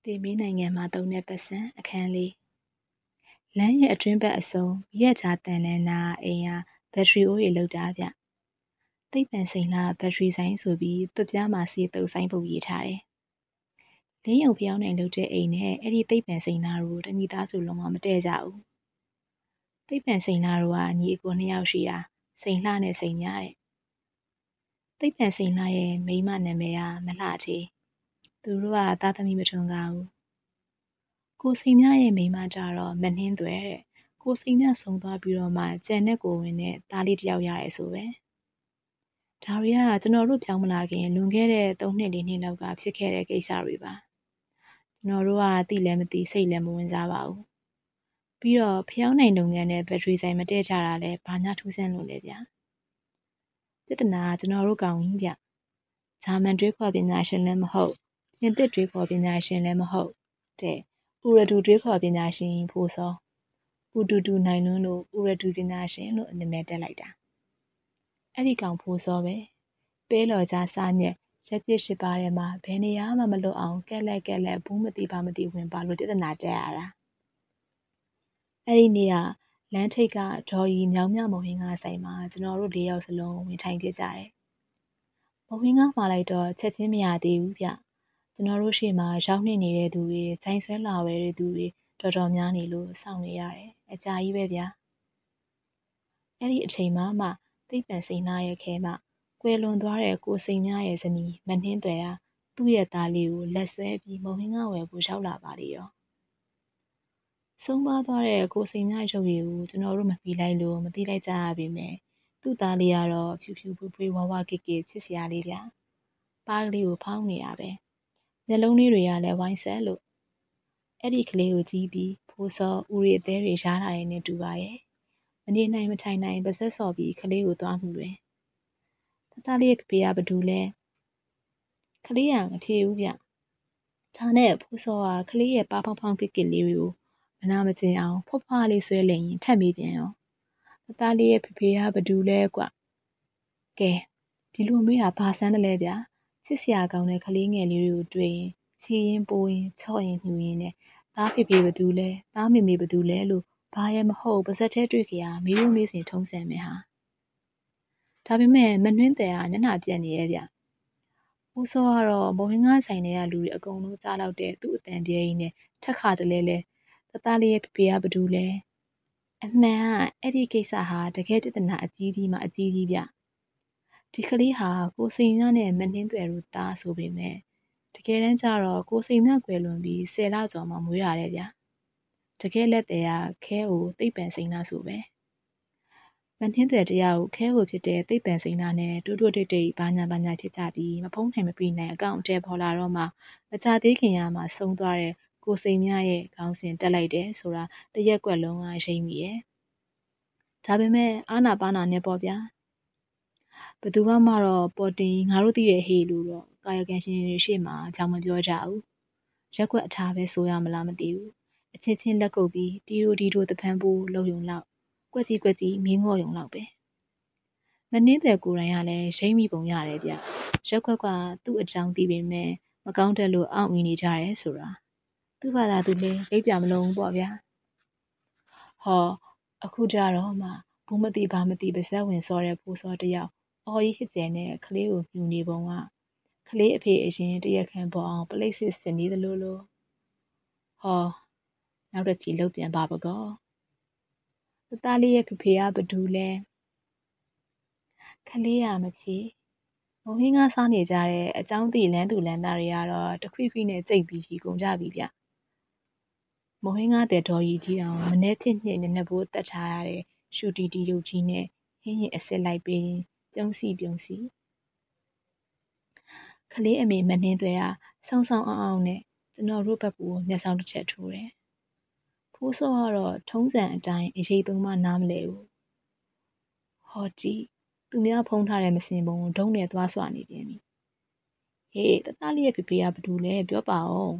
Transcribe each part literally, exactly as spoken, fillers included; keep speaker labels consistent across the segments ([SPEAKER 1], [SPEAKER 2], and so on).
[SPEAKER 1] တေမီးနိုင်ငံမှာသုံးတဲ့ပတ်စံအခန်းလေးလမ်းရဲ့အတွင်းဘက်အစုံမီးရထားတန်လန်းနာအိမ်ဟာဘက်ထရီအိုးတွေလောက်တာဗျသိပ္ပံစိန်လာဘက်ထရီဆိုင်ဆိုပြီးသွပ်ပြားမှာစီတုပ်ဆိုင်ပုတ်ရေးထားတယ်လင်းယုံဖျောင်းနိုင်လုပ်တဲ့အိမ်နဲ့အဲ့ဒီသိပ္ပံစိန်လာတို့တမိသားစုလုံးဝမတည့်ကြဘူးသိပ္ပံစိန်လာတို့ကညီအကိုနှစ်ယောက်ရှိတာစိန်လှနဲ့စိန်ညာတဲ့သိပ္ပံစိန်လာရဲ့မိန်းမနာမည်ကမလှသေးသူတို့ကသားသမီးမထွန်းကားဘူးကိုစိန်မြရဲ့မိန်းမကြတော့မနှင်းသွဲတဲ့ကိုစိန်မြဆုံးသွားပြီးတော့မှကျန်တဲ့ကိုဝင်နဲ့သားလေးတစ်ယောက်ရတယ်ဆိုပဲဒါတွေကကျွန်တော်တို့ပြောင်းမလာခင်လွန်ခဲ့တဲ့သုံးနှစ်လေးနှစ်လောက်ကဖြစ်ခဲ့တဲ့ကိစ္စတွေပါကျွန်တော်တို့ကသိလည်းမသိစိတ်လည်းမဝင်စားပါဘူးပြီးတော့ဖျောင်းနိုင်လုပ်ငန်းနဲ့ဘက်ထရီဆိုင်မတည့်ကြတာလည်းဘာညာထူးဆန်းလို့လဲဗျာပြဿနာကကျွန်တော်တို့ကောင်းရင်ဗျဂျာမန်တွေးခေါ်ပညာရှင်လည်းမဟုတ်ပြင်သစ်တွေးခေါ်ပညာရှင်လည်းမဟုတ်တဲ့ဥရတူတွေးခေါ်ပညာရှင်ဖို့စောဥတူတူနိုင်လွန်းလို့ဥရတူပညာရှင်လို့အနာမည်တက်လိုက်တာအဲ့ဒီကောင်ဖို့စောပဲပေးလော်ကြားစားညက်ရက်ပြစ်ရှိပါထဲမှာဘယ်နေရာမှမလွတ်အောင်ကက်လက်ကက်လက်ဘူးမသိပါမသိဝင်ပါလို့ပြဿနာတက်ရတာအဲ့ဒီနေ့ကလမ်းထိပ်ကဒေါ်ရီမြောင်မြမုံဟင်းကားဆိုင်မှာကျွန်တော်တို့၄ယောက်စလုံးဝင်ထိုင်ပြကြတယ်မုံဟင်းကားမှာလိုက်တော့ချက်ချင်းမရသေးဘူးဗျကျွန်တော်တို့ရှေ့မှာရောက်နေနေတဲ့သူတွေဆိုင်ဆွဲလာဝဲတဲ့သူတွေတော်တော်များနေလို့စောင့်နေရတယ်အကြာကြီးပဲဗျာအဲ့ဒီအချိန်မှမှသိပ္ပံစိန်နာရဲ့ခဲမှကွယ်လွန်သွားတဲ့ကိုစိန်များရဲ့ဇနီးမနှင်းသွဲဟာသူ့ရဲ့သားလေးကိုလက်ဆွဲပြီးမုံဟင်းကားဝယ်ဖို့ရောက်လာပါလေရောဆုံးပါသွားတဲ့ကိုစိန်များရုပ်ရည်ကိုကျွန်တော်တို့မပြီးလိုက်လို့မသိလိုက်ကြရပါမယ်သူ့သားလေးကတော့ဖြူဖြူဖွေးဖွေးဝါဝကိကိချစ်စရာလေးဗျာပါးကလေးကိုဖောင်းနေတာပဲမျက်လုံးလေးတွေကလည်းဝိုင်းဆက်လို့အဲ့ဒီကလေးကိုကြည့်ပြီးဖိုးစောဦးရီအသေးတွေရှားလာရင်နဲ့တူပါရဲ့မနေနိုင်မထိုင်နိုင်ပါဆက်စော်ပြီးကလေးကိုသွားမှုတွင်တတလေးရဲ့ဖေကဘဒူလဲကလေးကမဖြေဘူးဗျဒါနဲ့ဖိုးစောကကလေးရဲ့ပါဖောင်းဖောင်းကိကိလေးကိုမနာမကျင်အောင်ဖွားဖွားလေးဆွဲလင်ရင်ထက်မိပြန်ရောတတလေးရဲ့ဖေဖေကဘဒူလဲကွကဲဒီလိုမေးတာဘာဆန်းတယ်လဲဗျာချစ်စရာကောင်းတဲ့ကလေးငယ်လေးတွေကိုတွေ့ရင်ချီရင်ပိုးရင်ချော့ရင်ညှူရင်နဲ့သားဖေဖေဘသူလဲသားမေမေဘသူလဲလို့ဘာရဲမဟုတ်ပါစက်သေးတွေ့ကြရမေးလို့မေးစင်ထုံးစံမယ်ဟာဒါပေမဲ့မနှင်းတယ်ကမျက်နှာပြက်နေရဲ့ဗျဦးစောကတော့မုံဟင်းကားဆိုင်တွေကလူတွေအကုန်လုံးကြားလောက်တဲ့သူ့အတန်ပြဲကြီးနဲ့ထက်ခါတလဲလဲတသားလေးရဲ့ဖေဖေကဘသူလဲအမှန်ကအဲ့ဒီကိစ္စဟာတကယ်ပြဿနာအကြီးကြီးမှအကြီးကြီးဗျဒီကလေးဟာကိုစိန်မြနဲ့မနှင်းတွေတို့တားဆိုပေမဲ့တကယ်တမ်းကျတော့ကိုစိန်မြကွယ်လွန်ပြီးဆယ်လကျော်မှမွေးရတယ်ဗျတကယ်လက်သေးကခဲကိုသိပ္ပံစိန်နာဆိုပဲမနှင်းတွေတရားကိုခဲကိုဖြစ်တဲ့သိပ္ပံစိန်နာနဲ့တူတူတိတ်တိတ်ဘာညာဘာညာဖြစ်ကြပြီးမဖုံးနိုင်မပြီးနိုင်အကောင့်အတဲပေါ်လာတော့မှမကြသေးခင်ရမှာဆုံးသွားတဲ့ကိုစိန်မြရဲ့ခေါင်းစဉ်တက်လိုက်တယ်ဆိုတာတရက်ကွက်လုံးကရိမ့်မိရဲ့ဒါပေမဲ့အာနာပါနာနဲ့ပေါ့ဗျာဘသူမှတော့ပေါ်တင်ငါတို့သိတဲ့ဟေးလို့တော့ကာယကံရှင်တွေရှေ့မှာကြောင်မပြောကြဘူးရက်ွက်အထားပဲဆိုရမလားမသိဘူးအချင်းချင်းလက်ကုပ်ပြီးတီတိုတီတိုတပန်းပိုးလှုပ်ယုံလောက်ကွက်ကြီးကွက်ကြီးမင်းငေါ်ယုံလောက်ပဲမနှင်းတဲ့ကိုယ်တိုင်ကလည်းရိမ့်မိပုံရတယ်ဗျရက်ွက်ကသူ့အကြောင်းသိပေမဲ့မကောင်းတဲ့လို့အောင့်အင်းနေကြရဲဆိုတာသူ့ဘာသာသူလည်းလိပ်ပြမလုံးဘူးပေါ့ဗျာဟောအခုကြတော့မှဘူးမသိဘာမသိပါဇက်ဝင်စောတဲ့ဖိုးစောတယောက်အော်ကြီးဟစ်ကျဲနဲ့ကလေးကိုမြူနေပုံကကလေးအဖေအရင်တရက်ခံပေါ်အောင်ပလိတ်စစ်စင်နေသလိုလိုဟောနောက်တစ်ချီလှုပ်ပြန်ပါပကောတသားလေးရဲ့ဖေဖေကဘဒူလဲကလေးရမဖြေမုံဟင်းကားစားနေကြတဲ့အကြောင်းသိလန်းသူလန်းသားတွေကတော့တခွိခွိနဲ့ကြိတ်ပြီးရှိကုန်ကြပြီဗျမုံဟင်းကားတဲ့တော်ကြီးကြီးအောင်မနေ့ဖြစ်ညစ်နေနေဖို့တတ်ထားရတဲ့ရှူတီတီရုပ်ကြီးနဲ့ဟင်းရင်အစ်စ်လိုက်ပြီးပြုံးစီပြုံးစီကလေးအမေမနှင်းသွဲကဆောင်းဆောင်းအောင်အောင်နဲ့ကျွန်တော်တို့ဘက်ကမျက်စောင်းတစ်ချက်ထိုးတယ်ဖိုးစောကတော့ထုံးစံအတိုင်းအရေးသုံးမှနားမလဲဘူးဟောကြည့်သူများဖုံးထားတဲ့မစင်ပုံဒုံးနဲ့သွားဆွနေပြန်ပြီဟေးတသားလေးရဲ့ဖေဖေကဘသူလဲပြောပါဦး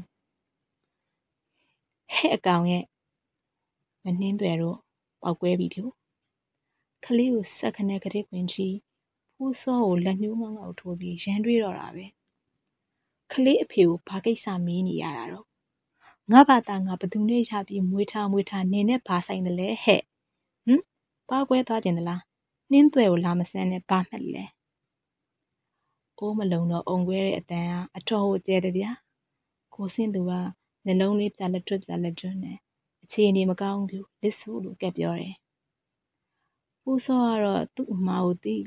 [SPEAKER 1] ဟဲ့အကောင်ရဲ့မနှင်းသွဲတို့ပောက်ကွဲပြီဖြူကလေးကိုစက်ခနဲ့ကတိခွင်ချီဖိုးစောကိုလက်ညှိုးငေါငေါထိုးပြီးရန်တွေးတော့တာပဲကလေးအဖေကိုဘာကိစ္စမေးနေရတာတော့ငါဘာသာငါဘသူနဲ့ရပြီးမွေးထားမွေးထားနင်းနဲ့ဘာဆိုင်တယ်လဲဟဲ့ဟမ်ပါကွဲသွားကျင်သလားနှင်းသွဲကိုလာမစမ်းနဲ့ဘာမှတ်လဲအိုးမလုံတော့အုံခွဲတဲ့အတန်ကအတော်ကိုကျဲတယ်ဗျာကိုစင်းသူကနှလုံးလေးပြလက်တွတ်ပြလက်တွတ်နဲ့အခြေအနေမကောင်းဘူးလစ်ဆိုးလို့ကက်ပြောတယ်ပူစောကတော့သူ့အမာကိုသိ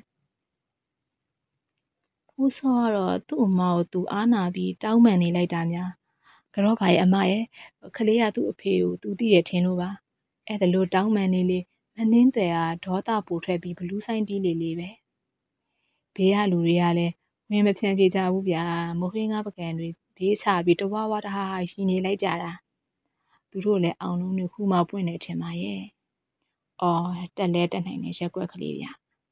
[SPEAKER 1] ပူစောကတော့သူ့အမာကိုသူအားနာပြီးတောင်းပန်နေလိုက်တာများကတော့ဘာရဲ့အမရဲ့ခလေးကသူ့အဖေကိုသူသိရထင်လို့ပါအဲ့ဒါလို့တောင်းပန်နေလေမနှင်းတယ်ကဒေါသပူထွက်ပြီးဘလူးဆိုင်တီးလေလေပဲဘေးကလူတွေကလည်းဝင်မဖြန်ပြေကြဘူးဗျာမိုးဟင်းကားပကံတွေဘေးချပြီးတဝါဝါတဟားရှိနေလိုက်ကြတာသူတို့လည်းအောင်လုံးတွေခုမှပွင့်နေထင်ပါရဲ့အော်တက်လဲတက်နိုင်တဲ့ရက်ွက်ကလေးဗျ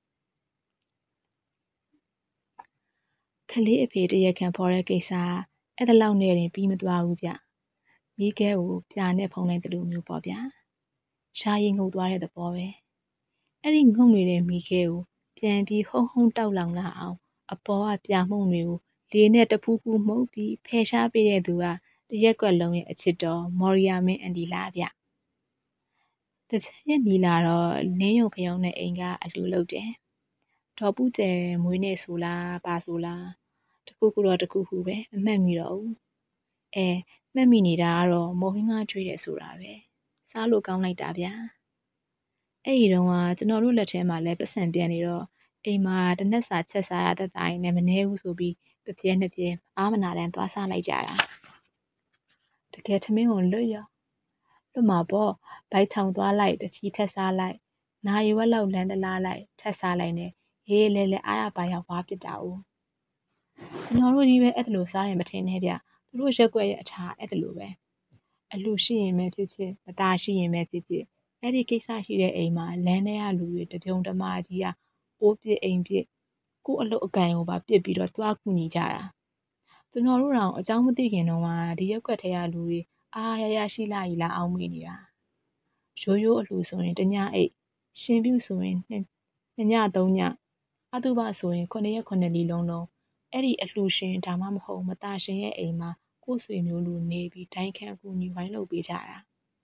[SPEAKER 1] ခလေးအဖေတရက်ခံဖော်တဲ့ကိစ္စအဲ့ဒါလောက်နဲ့ရင်ပြီးမသွားဘူးဗျမိခဲကိုပြာနဲ့ဖုံးလိုက်တယ်လို့မျိုးပေါ့ဗျာရှားရင်ငုံသွားတဲ့သဘောပဲအဲ့ဒီငုံနေတဲ့မိခဲကိုပြန်ပြီးဟုံးဟုံးတောက်လောင်လာအောင်အပေါ်ကပြာမှုန့်တွေကိုလေနဲ့တဖူးဖူးမှုတ်ပြီးဖယ်ရှားပေးတဲ့သူကတရက်ကွက်လုံးရဲ့အချစ်တော်မော်ရီယာမင်းအန်ဒီလာဗျတချက်နီလာတော့လင်းယုံဖျောင်းတဲ့အိမ်ကအလူလုတ်တယ်ဒေါ်ပူကျဲမွေးနေဆိုလားပါဆိုလားတခုခုတော့တခုခုပဲအမှတ်မိတော့ဘူးအဲမှတ်မိနေတာကတော့မော်ဟင်းကားကျွေးတယ်ဆိုတာပဲစားလို့ကောင်းလိုက်တာဗျာအဲ့ဒီတော့ကကျွန်တော်တို့လက်ထဲမှာလည်းပတ်စံပြန်နေတော့အိမ်မှာတနက်စာချက်စားရတဲ့တိုင်နဲ့မနေဘူးဆိုပြီးပပြဲနှစ်ပြဲအားမနာတန်းသွားစားလိုက်ကြတာတကယ်ထမင်းကိုလွတ်ရောလွတ်မှာပေါ့ဘိုက်ချောင်သွားလိုက်တချီထက်စားလိုက်နာရီဝက်လောက်လမ်းတလားလိုက်ထက်စားလိုက်နဲ့ရေးလဲလဲအားရပါရောက်သွားပြစ်တာဦးကျွန်တော်တို့ကြီးပဲအဲ့ဒါလိုစားရင်မထင်နဲ့ဗျသူတို့ရက်ွက်ရဲ့အထာအဲ့ဒါလိုပဲအလူရှိရင်ပဲဖြစ်ဖြစ်မตาရှိရင်ပဲဖြစ်ဖြစ်အဲ့ဒီကိစ္စရှိတဲ့အိမ်မှာလမ်းထဲကလူတွေတပြုံတမာကြီးကအိုးပြစ်အိမ်ပြစ်ကို့အလုတ်အကန်ကိုပါပြစ်ပြီးတော့တွားကူညီကြတာကျွန်တော်တို့တောင်အကြောင်းမသိခင်တော့ကဒီရက်ွက်ထဲကလူတွေအားရရရှိလာကြီးလာအောင်မေးနေတာရိုးရိုးအလူဆိုရင်တညအိတ်ရှင်ပြုဆိုရင်နှစ်ညသုံးညအတုပဆိုရင်ခုနှစ်ရက်ခုနှစ်လီလုံးလုံးအဲ့ဒီအလူရှင်ဒါမှမဟုတ်မตาရှင်ရဲ့အိမ်မှာကို့ဆွေမျိုးလူနေပြီးဒိုင်းခန့်အကူညီဝိုင်းလုပ်ပေးကြတာ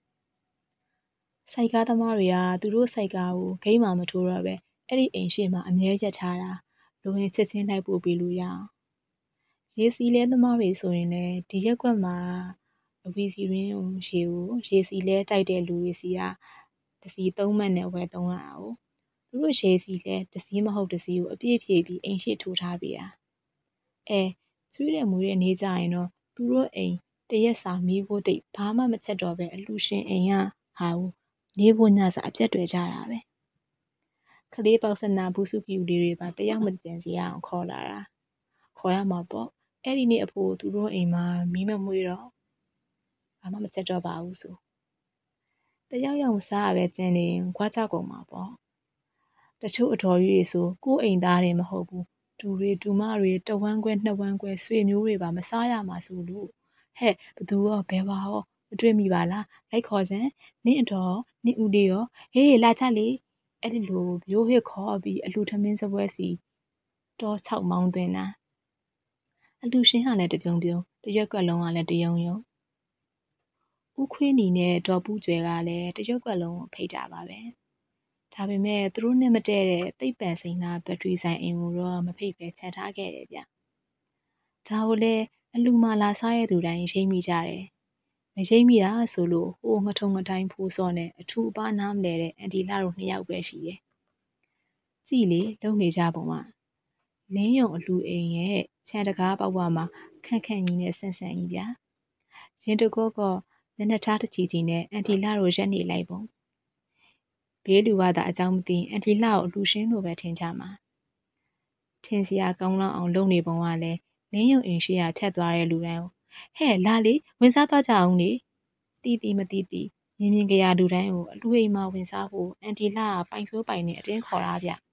[SPEAKER 1] စိုက်ကားသမားတွေကသူတို့စိုက်ကားကိုဂိမ်းမှမထိုးတော့ပဲအဲ့ဒီအိမ်ရှိမှအမြဲရက်ထားတာလူဝင်ချက်ချင်းလိုက်ပို့ပေးလို့ရအောင်ရေစီလဲသမားတွေဆိုရင်လည်းဒီရက်ကွက်မှာအဝီစီရင်းကိုရေကိုရေစီလဲတိုက်တဲ့လူတွေစီကတစီသုံးမှတ်နဲ့ဝယ်သုံးရတာကိုသူတို့ရေစီလဲတစီမဟုတ်တစီကိုအပြည့်ဖြည့်ပြီးအိမ်ရှိထိုးထားပေးတာအဲကျွေးတဲ့မွေးတဲ့နေကြရင်တော့သူတို့အိမ်တရက်စာမီးဖို့တိတ်ဘာမှမချက်တော့ပဲအလူရှင်အိမ်ကဟာဘူးနေဖို့ညစာအပြတ်တွေကြတာပဲခလေးပေါက်စနာဘူးစုပြူလေးတွေပါတယောက်မကျန်စီအောင်ခေါ်လာတာခေါ်ရမှာပေါ့အဲ့ဒီနေ့အဖိုးသူတို့အိမ်မှာမီးမမွေးတော့ဘာမှမချက်တော့ပါဘူးဆိုတယောက်ယောက်စားရပဲကျန်နေခွားချကုန်မှာပေါ့တချို့အတော်ကြီးဆိုကိုယ်အိမ်သားတွေမဟုတ်ဘူးဒူတွေဒူမတွေတဝမ်းခွဲနှစ်ဝမ်းခွဲဆွေမျိုးတွေပါမစားရမှာဆိုလို့ဟဲ့ဘသူရောဘယ်ပါရောမတွေ့မိပါလားလိုက်ခေါ်စမ်းနင့်အတော်နင့်ဦးလေးရောဟေးလာချက်လေအဲ့ဒီလိုမျိုးဟစ်ခေါ်ပြီးအလူထမင်းစပွဲစီတော၆မောင်းသွင်းတာအလူရှင်ကလည်းတပြုံပြုံတရွက်ကလုံးကလည်းတယုံယုံဦးခွေးနီနဲ့ဒေါ်ပူးကျွဲကလည်းတရွက်ကလုံးကိုဖိတ်တာပါပဲဒါပေမဲ့သူတို့နဲ့မတည့်တဲ့သိပ်ပန်စိန်နာဘက်ထရီဆိုင်အိမ်ကိုတော့မဖိတ်ပဲခြံထားခဲ့တယ်ဗျဒါကိုလည်းအလူမာလာစားရသူတိုင်းရိမ့်မိကြတယ်မရိမ့်မိတာဆိုလို့ဟိုငထုံငတိုင်းဖိုးစောနဲ့အထူအပားနားမလဲတဲ့အန်တီလာတို့နှစ်ယောက်ပဲရှိတယ်ကြည်လေလုံနေကြပုံကလင်းယုံအလူအိမ်ရဲ့ခြံတကားပေါက်ဝမှာခန့်ခန့်ကြီးနဲ့ဆန့်ဆန့်ကြီးဗျာရင်တကောကလက်နှစ်ထားတချီချီနဲ့အန်တီလာတို့ရက်နေလိုက်ပုံဘေးလူကသာအကြောင်းမသိအန်တီလာကိုအလူရှင်းလိုပဲထင်ကြမှာထင်စရာကောင်းလောက်အောင်လုပ်နေပုံကလည်းလင်းယုံအိမ်ရှိရာဖြတ်သွားတဲ့လူတိုင်းကိုဟဲ့လာလေဝင်စားသွားကြအောင်လေတီးတီးမတီးတီးမြင်မြင်ကြရလူတိုင်းကိုအလူအိမ်မှာဝင်စားဖို့အန်တီလာကပိုင်ဆိုးပိုင်နဲ့အတင်းခေါ်တာဗျ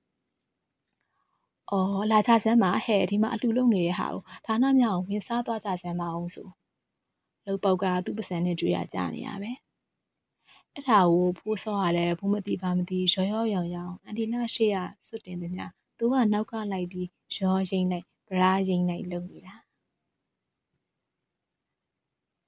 [SPEAKER 1] အော်လာကြစမ်းပါဟဲ့ဒီမှာအလူလုံနေတဲ့ဟာကိုဒါနမြောင်ဝင်စားသွားကြစမ်းပါအောင်ဆိုလှုပ်ပေါက်ကသူ့ပစံနဲ့တွေ့ရကြနေရပဲအဲ့ဒါကိုဖိုးစောကလည်းဘူးမတိပါမတိရောရောရောင်ရောင်အန်တီလာရှေ့ကစွတ်တင်သည်များသူကနောက်ကလိုက်ပြီးရောရိမ့်လိုက်ဗရာရိမ့်လိုက်လုံနေတာ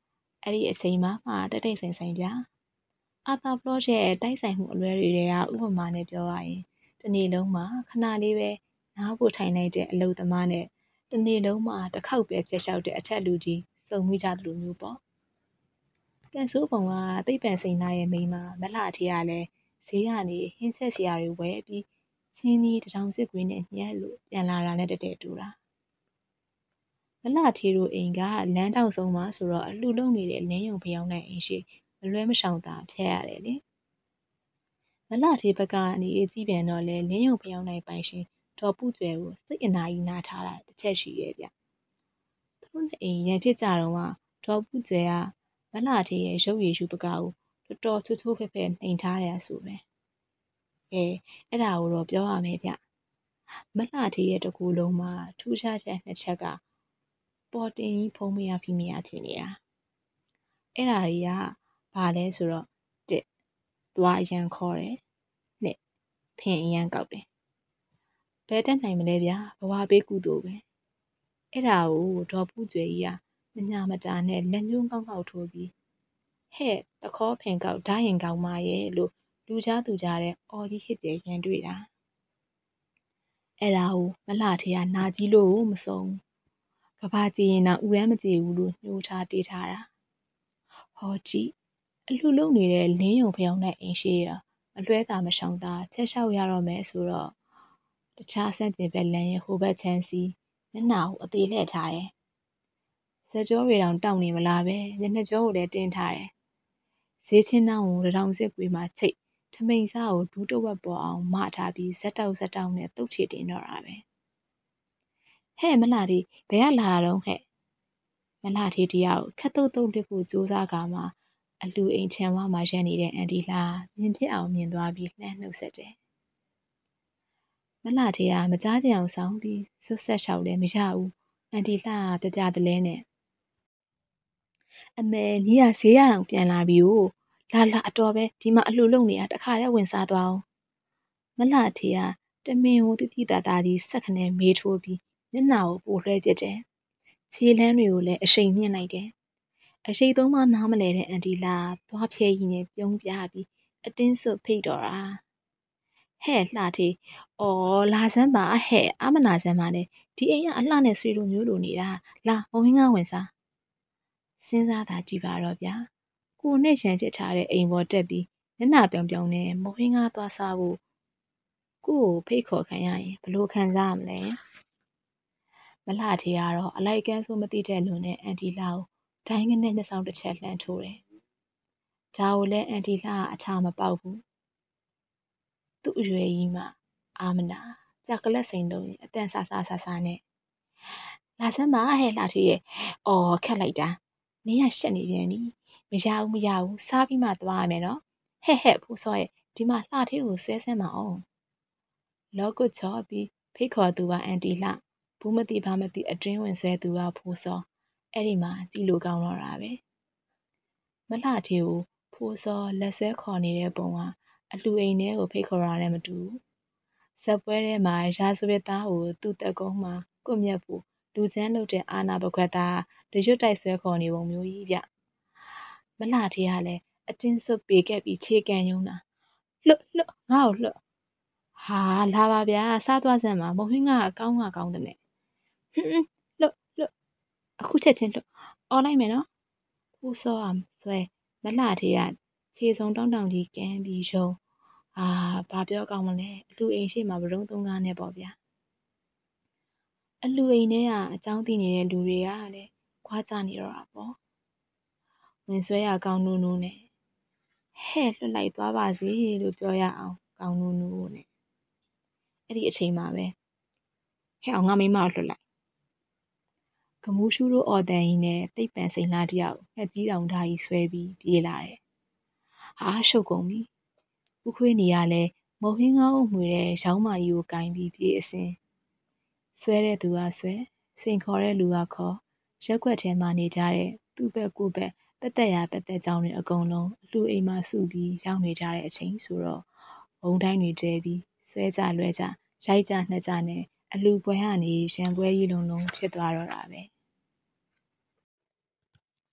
[SPEAKER 1] အဲ့ဒီအချိန်မှာမှတိတ်တိတ်ဆိတ်ဆိတ်ဗျာအာသာပလော့ရဲ့တိုက်ဆိုင်မှုအလွဲတွေကဥပမာနဲ့ပြောရရင်တနေ့လုံးမှာခဏလေးပဲနားဖို့ထိုင်လိုက်တဲ့အလုပ်သမားနဲ့တနေ့လုံးမှာတစ်ခေါက်ပဲပြတ်လျှောက်တဲ့အထက်လူကြီးစုံမိကြတယ်လို့မျိုးပေါ့ကန်ဆိုးပုံကတိတ်ပန်စိန်သားရဲ့မိန်းမမလှထီကလည်းဈေးကနေဟင်းဆက်စရာတွေဝယ်ပြီးချင်းကြီးတထောင်စစ်ကွေးနဲ့ညှက်လို့ပြန်လာတာနဲ့တတဲတူတာမလှထီတို့အိမ်ကလမ်းတောင်ဆုံးမှာဆိုတော့အလှလုံးနေတဲ့လင်းယုံဖျောင်းတဲ့အိမ်ရှိမလွဲမရှောင်သာဖျက်ရတယ်လေမလှထီဘက်ကနေကြည့်ပြန်တော့လေလင်းယုံဖျောင်းတဲ့ပိုင်ရှင်ဒေါ်ပူကျွဲကိုစိတ်အနာကြီးနားထားတာတစ်ချက်ရှိရဲ့ဗျသူတို့နဲ့အိမ်ရန်ဖြစ်ကြတော့ကဒေါ်ပူကျွဲကမလှထီရဲ့ရုပ်ရည်ရှုပကားကိုတော်တော်ချိုးချိုးဖဲ့ဖဲ့နှိမ်ထားတယ်ဆိုပဲအဲအဲ့ဒါကိုတော့ပြောရမယ်ဗျမလှထီရဲ့တကူလုံးမှာထူးခြားချက်နှစ်ချက်ကပေါ်တင်ကြီးဖုံးမရဖိမရဖြစ်နေတာအဲ့ဒါကြီးကဘာလဲဆိုတော့တစ်သွားအရန်ခေါ်တယ်နှစ်ဖင်အရန်ကောက်တယ်ဘယ်တက်နိုင်မလဲဗျာဘဝပေးကုသိုလ်ပဲအဲ့ဒါကိုဒေါ်ပူကျွေကြီးကမညာမတာနဲ့လက်ညှိုးကောက်ကောက်ထိုးပြီးဟဲ့တခေါဖင်ကောက်ဓာရင်ကောက်မရဲ့လို့လူကြားသူကြားတဲ့အော်ကြီးဟစ်ကျဲရန်တွေ့တာအဲ့ဒါကိုမလှထီကနာကြီးလို့မဆုံးကဘာကြည့်ရင်တော့ဥရမ်းမကြည့်ဘူးလို့ညှိုးထားတေးထားတာဟောကြည့်အလှလုံးနေတဲ့လင်းယုံဖျောင်းတဲ့အိမ်ရှိရအလွဲတာမရှောင်တာချက်လျှောက်ရတော့မယ်ဆိုတော့တခြားဆန့်ကျင်ဘက်လမ်းရဲ့ဟိုဘက်ချမ်းစီမျက်နှာကိုအသေးလှည့်ထားတယ်ဇက်ကြောတွေတောင်တောက်နေမလားပဲညနေကြောကိုလည်းတင်းထားတယ်ဈေးချင်းနှောင်းကိုတထောင်စစ်ကွေးမှာချိတ်ထမိန်စားကိုဒူးတဝက်ပေါ်အောင်မထားပြီးဇက်တောက်ဇက်တောက်နဲ့တုတ်ချေတင်တော့တာပဲဟဲ့မလှဒီဘယ်ကလာတော့ဟဲ့မလှထေးတယောက်ခက်တုတ်တုတ်လစ်ဖို့စူးစမ်းကမှအလူအိမ်ချမ်းဝါမှာရက်နေတဲ့အန်တီလာမြင်ဖြစ်အောင်မြင်သွားပြီးလှမ်းနှုတ်ဆက်တယ်မလှထေးကမကြားကြအောင်ဆောင်ပြီးဆွတ်ဆက်လျှောက်လည်းမရဘူးအန်တီလှပြပြတလဲနဲ့အမေညီကဈေးရအောင်ပြန်လာပြီ哦လာလာအတော်ပဲဒီမှာအလှလုံနေတာတခါတည်းဝင်စားသွားအောင်မလှထေးကတမင်ကိုတိတိတသားကြီးဆက်ခနဲ့မေးထိုးပြီးမျက်နှာကိုပိုလွှဲပြစ်တယ်ခြေလမ်းတွေကိုလည်းအရှိန်မြင့်လိုက်တယ်အရှိန်သုံးမှနားမလဲတဲ့အန်တီလာသွားဖြဲကြီးနဲ့ပြုံးပြပြီးအတင်းစွတ်ဖိတ်တော်တာဟဲ့လှထေးအော်လာစမ်းပါဟဲ့အမနာစမ်းပါနဲ့ဒီအိမ်ကအလှနဲ့ဆွေလိုမျိုးလိုနေတာလာမဝင်းကားဝင်စားစဉ်းစားတာကြည့်ပါတော့ဗျာကိုနဲ့ရန်ဖြစ်ထားတဲ့အိမ်ပေါ်တက်ပြီးမျက်နှာပြောင်ပြောင်နဲ့မဝင်းကားသွားစားဖို့ကိုကိုဖိတ်ခေါ်ခံရရင်ဘလို့ခံစားရမလဲမလှထေးကတော့အလိုက်ကန်းဆိုမသိတဲ့လူနဲ့အန်တီလာကိုဒိုင်းကနေနှစ်ဆောင်တစ်ချက်လှမ်းထိုးတယ်ဒါကိုလည်းအန်တီလာကအထာမပေါက်ဘူးသူ့အရွယ်ကြီးမှအာမနာကြက်ကလက်စိန်လုံးအတန်ဆာဆာဆာဆာနဲ့လာစမ်းပါဟဲ့လှထေးရဲ့အော်ခက်လိုက်တာနင်းရရှက်နေပြန်ပြီမရဘူးမရဘူးစားပြီးမှသွားရမယ်နော်ဟဲ့ဟဲ့ဖိုးစောရဲ့ဒီမှာလှထေးကိုဆွဲဆမ်းပါအောင်လောကုတ်ချော်ပြီးဖိတ်ခေါ်သူကအန်တီလှဘူးမသိဘာမသိအတွင်းဝင်ဆွဲသူကဖိုးစောအဲ့ဒီမှာကြည်လိုကောင်းတော့တာပဲမလှထေးကိုဖိုးစောလက်ဆွဲခေါ်နေတဲ့ပုံကအလှအိမ်ထဲကိုဖိတ်ခေါ်ရတဲ့မတူဇက်ပွဲထဲမှာရာဇဝတ်သားကိုသူ့တက်ကုန်းမှာကွတ်မြက်ဖို့လူချမ်းလုပ်တဲ့အာနာပခွက်သားတရွတ်တိုက်ဆွဲခေါ်နေပုံမျိုးကြီးဗျမလှထေးကလည်းအတင်းစွပ်ပေခဲ့ပြီးခြေကန်ယုံတာလှတ်လှတ်ငါ့ကိုလှတ်ဟာလာပါဗျာစားသွားစမ်းပါမဟင်းကအကောင်းကကောင်းတဲ့နဲ့ဟွန်းလှတ်လှတ်အခုချက်ချင်းလှတ်អော်လိုက်မယ်နော်ဖိုးစောအောင်ဆွဲမလှထေးကခြေစုံတောင်းတောင်းကြီးကန်ပြီးယုံအာဘာပြောကောင်းမလဲအလူအိမ်ရှိမှာဘရုံသုံးကားနဲ့ပေါ့ဗျာအလူအိမ်ထဲကအကြောင်းသိနေတဲ့လူတွေကလည်းခွာကြနေတော့တာပေါ့ဝင်ဆွဲရကောင်းနူးနူးနဲ့ဟဲ့လွတ်လိုက်သွားပါစေလို့ပြောရအောင်ကောင်းနူးနူးနဲ့အဲ့ဒီအချိန်မှာပဲဟဲ့အောင်ငါမိမကိုလွတ်လိုက်ကမူးရှူးတို့အော်တန်ကြီးနဲ့တိတ်ပန်စိန်လားတယောက်ငှက်ကြီးတောင်ဓာကြီးဆွဲပြီးပြေးလာတယ်ဟာရှုပ်ကုန်ပြီဥခွေးနေရလဲမုံဟင်းကောင်းမှွေတဲ့ရောင်းမာကြီးကိုကင်ပြီးပြေးအစင်ဆွဲတဲ့သူကဆွဲစိန်ခေါ်တဲ့လူကခေါ်ရက်ွက်ထဲမှာနေကြတဲ့သူ့ဘက်ကိုဘက်ပတ်သက်ရပတ်သက်ကြောင်းတွေအကုန်လုံးအလှအိမ်မှာစုပြီးရောက်နေကြတဲ့အချိန်ဆိုတော့ဘုံတိုင်းတွေတဲပြီးဆွဲကြလွဲကြရိုက်ကြနှက်ကြနဲ့အလှပွဲကနေရံပွဲကြီးလုံးလုံးဖြစ်သွားတော့တာပဲ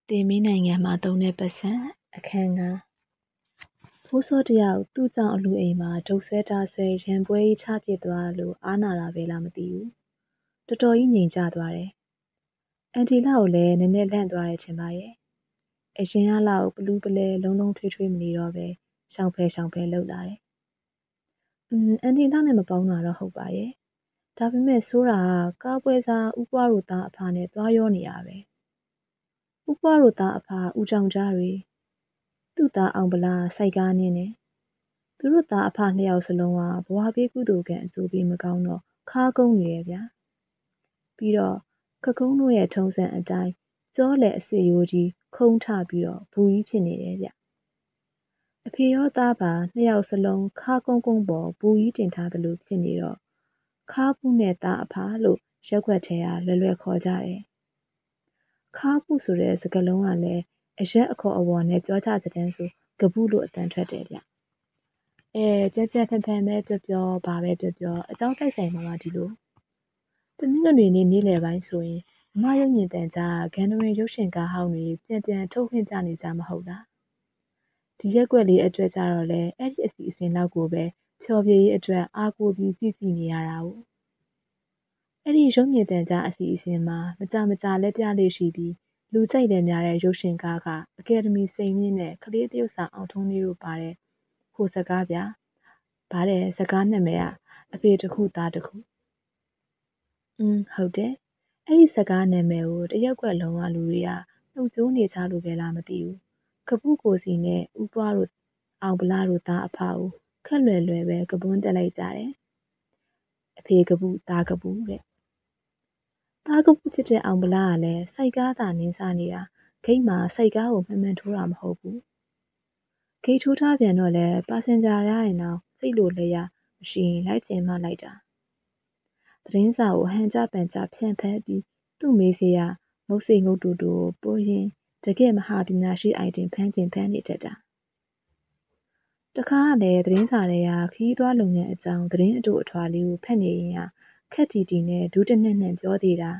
[SPEAKER 1] တေမီနိုင်ငံမှာသုံးတဲ့ပတ်စံအခန်းကဖိုးစောတယောက်သူ့ကြောင့်အလူအိမ်မှာဒုတ်ဆွဲတာဆွဲရံပွဲကြီးချပြစ်သွားလို့အားနာတာပဲလားမသိဘူးတော်တော်ကြီးငြိမ်ကျသွားတယ်အန်တီလာကိုလည်းနည်းနည်းလန့်သွားတယ်ထင်ပါရဲ့အရင်ကလောက်ပလူးပလဲလုံးလုံးထွေးထွေးမနေတော့ပဲရှောင်ဖဲရှောင်ဖဲလှုပ်လာတယ်။อืมအန်တီလာနဲ့မပေါင်းတာတော့ဟုတ်ပါရဲ့။ဒါပေမဲ့ဆိုးတာကကားပွဲစားဦးပွားတို့သားအဖနဲ့သွားရောနေတာပဲ။ဦးပွားတို့သားအဖဦးကြောင်ကြားတွေသူ့သားအောင်ဗလာစိုက်ကားနင်းနေ။သူတို့သားအဖနှစ်ယောက်စလုံးကဘဝပေးကုသိုလ်ကံအကျိုးပေးမကောင်းတော့ခါကုန်းနေရဲ့ဗျာ။ပြီးတော့ခကုန်းတို့ရဲ့ထုံးစံအတိုင်းကြောလေအစစ်ရိုးကြီးခုံးထပြီးတော့ဘူကြီးဖြစ်နေတယ်ဗျအဖေရောသားပါနှစ်ယောက်စလုံးခါကုန်းကုန်းပေါ်ဘူကြီးတင်ထားသလိုဖြစ်နေတော့ခါပူနဲ့သားအဖလို့ရက်ွက်ထဲကလွယ်လွယ်ခေါ်ကြတယ်ခါပူဆိုတဲ့စကားလုံးကလည်းအရက်အခေါ်အဝေါ်နဲ့ပြောကြတဲ့ဆိုကပုလို့အတန်ထွက်တယ်ဗျအဲကြက်ကြက်ဖန်ဖန်ပဲပြောပြောဘာပဲပြောပြောအကြောင်းတိုက်ဆိုင်မှာပါဒီလိုတနင်္ဂနွေနေ့နေ့လယ်ပိုင်းဆိုရင်မရုံမြင့်တန်ကြားဂန်နရီရုပ်ရှင်ကားဟောင်းတွေပြန်ပြန်ထုတ်ခွင့်ကြနေကြမဟုတ်လားဒီရက်ွက်လေးအတွက်ကြတော့လေအဲ့ဒီအစီအစဉ်လောက်ကိုပဲဖြော်ပြရေးအတွက်အားကိုးပြီးကြည့်ကြည့်နေရတာ哦အဲ့ဒီရုပ်မြင့်တန်ကြားအစီအစဉ်မှာမကြမကြလက်ပြလေးရှိပြီးလူစိတ်တယ်များတဲ့ရုပ်ရှင်ကားကအကယ်ဒမီစိန်မြင့်နဲ့ကလေးတရုတ်ဆောင်အောင်ထုံးလေးတို့ပါတဲ့ဟိုစကားဗျာဗါတဲ့စကားနာမည်ကအဖေတစ်ခုသားတစ်ခုอืมဟုတ်တယ်အဲ့ဒီစကားနာမည်ကိုတရက်ွက်လုံးကလူတွေကနှုတ်ကြိုးနေကြလို့ပဲလားမသိဘူးကပုကိုစီနဲ့ဥပွားတို့အောင်ဗလာတို့သားအဖကိုခက်လွယ်လွယ်ပဲကပွန်းတက်လိုက်ကြတယ်အဖေကပုသားကပုတဲ့သားကပုဖြစ်တဲ့အောင်ဗလာကလည်းစိုက်ကားသာနင်းစားနေတာဂိတ်မှာစိုက်ကားကိုမှန်မှန်ထိုးတာမဟုတ်ဘူးဂိတ်ထိုးထားပြန်တော့လဲပါစင်ဂျာရရင်တော့စိတ်လိုလဲရမရှိရင်လိုက်ချင်မှလိုက်တာသတင်းစာကိုဟန်ကြပန်ကြဖြန့်ဖက်ပြီးသူ့မေးစေရမုတ်စိတ်ငုတ်တူတူပိုးရင်တကယ်မဟာပညာရှိအိုင်တင်ဖမ်းကျင်ဖမ်းနေတတ်တာတခါကလည်းသတင်းစာတွေကခီးသွွားလုပ်ငန်းအကြောင်းသတင်းအတူအထွာလေးကိုဖက်နေရင်ခက်တီတီနဲ့ဒူးတနက်နဲ့ပြောသေးတာ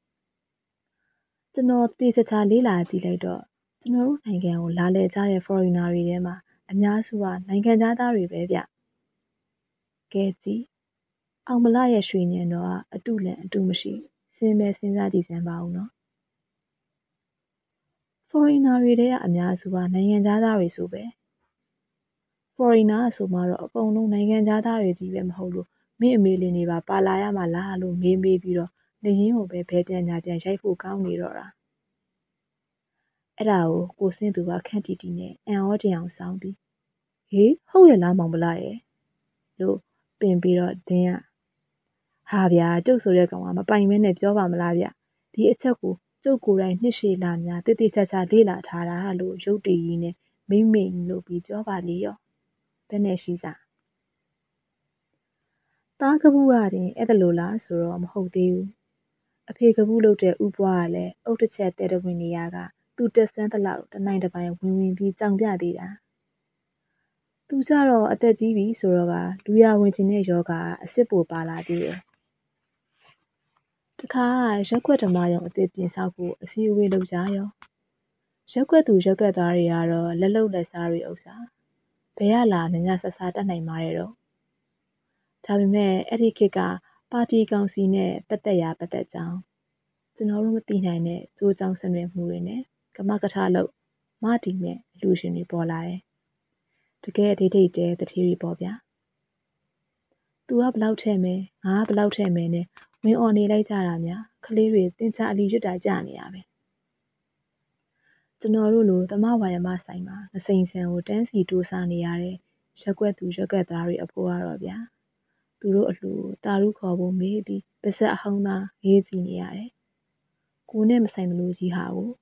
[SPEAKER 1] ကျွန်တော်တေချာချာလေးလာကြည့်လိုက်တော့ကျွန်တော်တို့နိုင်ငံကိုလာလည်ကြတဲ့ foreigner တွေထဲမှာအများစုကနိုင်ငံသားတွေပဲဗျကဲကြည့်အောင်မလရဲ့ရွှေညံတော့အတုလန်အတုမရှိစင်ပဲစဉ်းစားကြည့်စမ်းပါဦးနော် foreigner တွေထဲကအများစုကနိုင်ငံသားတွေဆိုပဲ foreigner ဆိုမှတော့အကုန်လုံးနိုင်ငံသားတွေကြီးပဲမဟုတ်လို့မင်းအမေလင်တွေပါပါလာရမှာလားလို့မေးမေးပြီးတော့နေရင်းကိုပဲဘဲပြန်ညာပြန်ရိုက်ဖို့ကောင်းနေတော့တာအဲ့ဒါကိုကိုစင်းသူကခန့်တီတီနဲ့အံ့ဩတင်အောင်ဆောင်းပြီးဟေးဟုတ်ရဲ့လားမောင်ဗလာရဲ့လို့ပင်ပြီးတော့ဒင်းကဟာဗျာကျုပ်ဆိုတဲ့ကောင်ကမပိုင်မဲနဲ့ပြောပါမလားဗျဒီအချက်ကိုကျုပ်ကိုယ်တိုင်နှစ်ရှည်လာများတိတိကျကျလေ့လာထားတာလို့ရုပ်တည်ရင်းနဲ့မိမ့်မိန်လို့ပြီးပြောပါလေရောဘယ်နဲ့ရှိစားသားကပုကတင်အဲ့ဒါလိုလားဆိုတော့မဟုတ်သေးဘူးအဖေကပုလုပ်တဲ့ဥပွားကလည်းအုတ်တစ်ချက်တဲတဝင်နေရကသူတက်ဆွမ်းတလောက်တနိုင်တစ်ပိုင်းဝင်ဝင်ပြီးကြောင်ပြသေးတာသူကြတော့အသက်ကြီးပြီဆိုတော့ကလူရဝင်ခြင်းတဲ့ယောဂအစ်စ်ပိုပါလာသေးတယ်တခါရက်ွက်ဓမ္မယုံအသစ်ပြင်ဆောက်ဖို့အစည်းအဝေးလုပ်ကြရောရက်ွက်သူရက်ွက်သားတွေကတော့လက်လုံလက်စားတွေဥစ္စာဘယ်ရလာညညဆဆတတ်နိုင်မှာတဲ့တော့ဒါပေမဲ့အဲ့ဒီခေတ်ကပါတီကောင်စီနဲ့ပတ်သက်ရာပတ်သက်ကြောင်းကျွန်တော်တို့မသိနိုင်တဲ့ကြိုးကြောင်ဆင်နွှဲမှုတွေနဲ့ကမကထလို့မတီမဲ့အလူရှင်တွေပေါ်လာတယ်တကယ်အတိတ်တိတ်တဲတတိတွေပေါ်ဗျာသူကဘလောက်ထဲ့မယ်ငါကဘလောက်ထဲ့မယ်နဲ့ဝင်អော်နေလိုက်ကြတာများကလေးတွေတင်ချာအလီရွတ်တာကြာနေရပဲကျွန်တော်တို့လိုသမဝါယမဆိုင်မှာငစိန်ဆန်ကိုတန်းစီတိုးစားနေရတဲ့ရက်ွက်သူရက်ွက်သားတွေအဖို့ကတော့ဗျာသူတို့အလှတာရုခေါ်ဖို့မေးပြီးပါဇက်အဟောင်းသားရေးကြည့်နေရတယ်ကိုနဲ့မဆိုင်မလို့ကြီးဟာကို